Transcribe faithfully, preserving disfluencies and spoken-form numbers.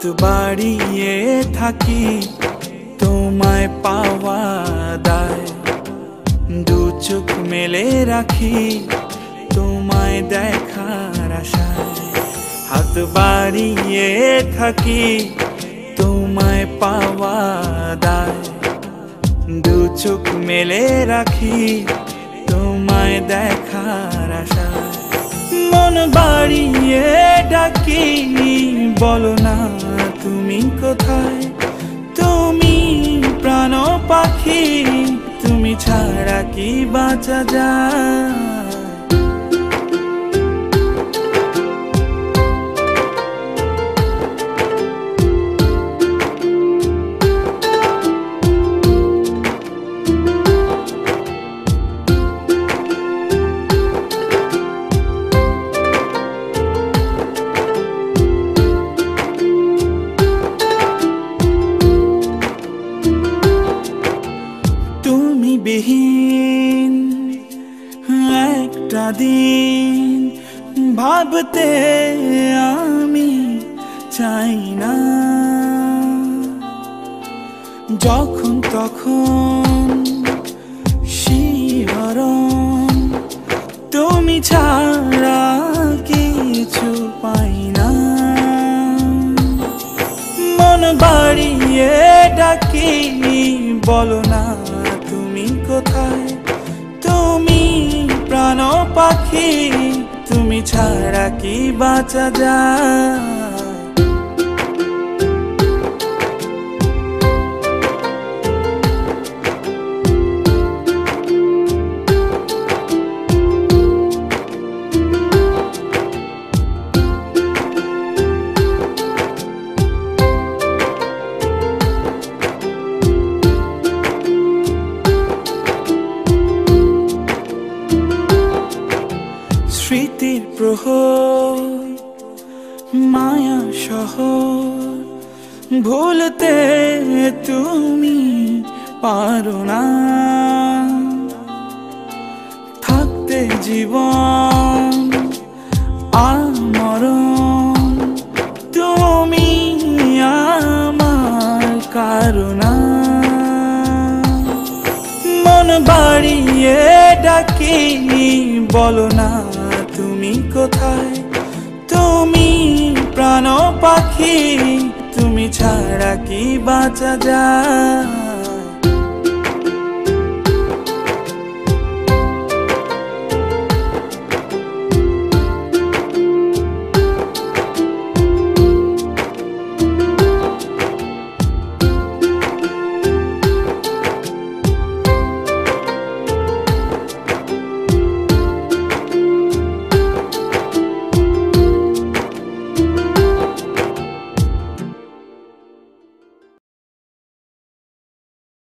বাড়িয়ে থাকি তোমায় পাওয়া দায়, দু চোখ মেলে রাখি তোমায় দেখার আশায়। হাত বাড়িয়ে থাকি তোমায় পাওয়া দায়, দু চোখ মেলে রাখি তোমায় দেখার আশায়। মন বাড়িয়ে ডাকি বলো না তুমি কোথায়, তুমি প্রাণ পাখি তুমি ছাড়া কি বাঁচা যায়। বিহীন একটা দিন ভাবতে আমি চাই না, যখন তখন শিহরণ তুমি ছাড়া কিছু পাই না। মন বাড়িয়ে ডাকি বলো না তুমি কোথায়, তুমি প্রাণ পাখি তুমি ছাড়া কি বাঁচা যায়। স্মৃতির প্রহর মায়া শহর ভুলতে তুমি পারো না, থাকতে জীবন আমরণ তুমি আমার কারণা। মন বাড়িয়ে ডাকি বলো না তুমি কোথায়, তুমি প্রাণ পাখি তুমি ছাড়া কি বাঁচা যায়।